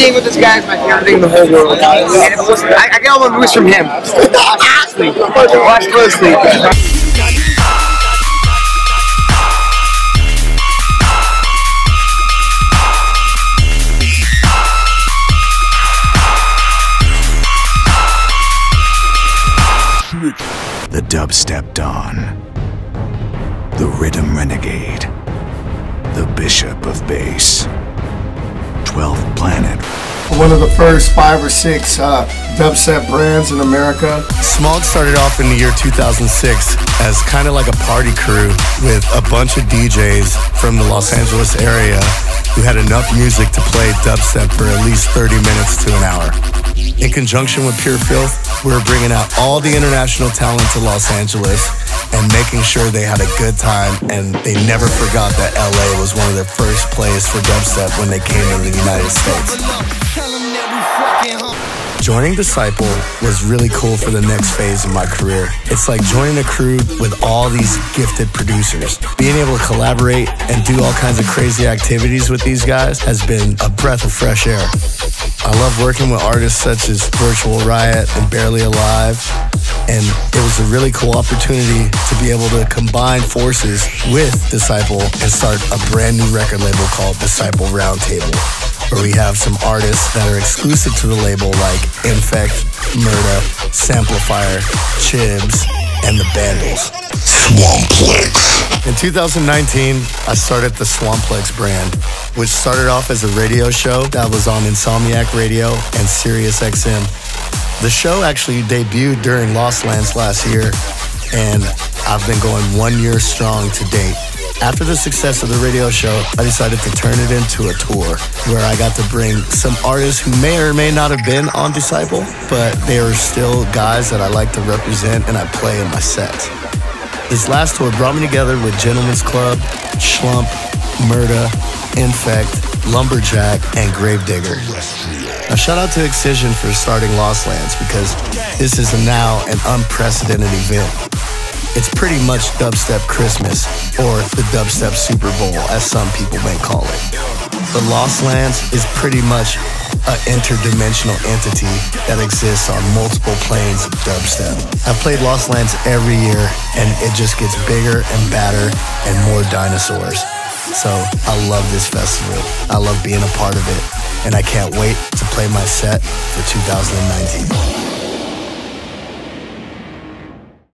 being with this guy is my favorite thing in the whole world. And it was, I get all my moves from him. Watch closely. The dubstep Don, the rhythm renegade, the bishop of bass, 12th Planet. One of the first 5 or 6 dubstep brands in America. Smog started off in the year 2006 as kind of like a party crew with a bunch of DJs from the Los Angeles area who had enough music to play dubstep for at least 30 minutes to an hour. In conjunction with Pure Filth, we were bringing out all the international talent to Los Angeles and making sure they had a good time, and they never forgot that LA was one of their first plays for dubstep when they came to the United States. Joining Disciple was really cool for the next phase of my career. It's like joining a crew with all these gifted producers. Being able to collaborate and do all kinds of crazy activities with these guys has been a breath of fresh air. I love working with artists such as Virtual Riot and Barely Alive, and it was a really cool opportunity to be able to combine forces with Disciple and start a brand new record label called Disciple Roundtable, where we have some artists that are exclusive to the label like Infect, Murda, Samplifier, Chibs, and the Bandles. Swamplex. In 2019, I started the Swamplex brand, which started off as a radio show that was on Insomniac Radio and Sirius XM. The show actually debuted during Lost Lands last year, and I've been going 1 year strong to date. After the success of the radio show, I decided to turn it into a tour where I got to bring some artists who may or may not have been on Disciple, but they are still guys that I like to represent and I play in my sets. This last tour brought me together with Gentleman's Club, Schlump, Murda, Infect, Lumberjack, and Gravedigger. Now shout out to Excision for starting Lost Lands, because this is now an unprecedented event. It's pretty much Dubstep Christmas, or the Dubstep Super Bowl, as some people may call it. The Lost Lands is pretty much an interdimensional entity that exists on multiple planes of dubstep. I've played Lost Lands every year, and it just gets bigger and badder and more dinosaurs. So I love this festival. I love being a part of it, and I can't wait to play my set for 2019.